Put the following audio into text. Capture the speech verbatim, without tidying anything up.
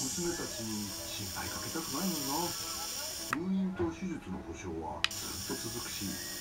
娘たちに心配かけたくないもんな。入院と手術の保証はずっと続くし、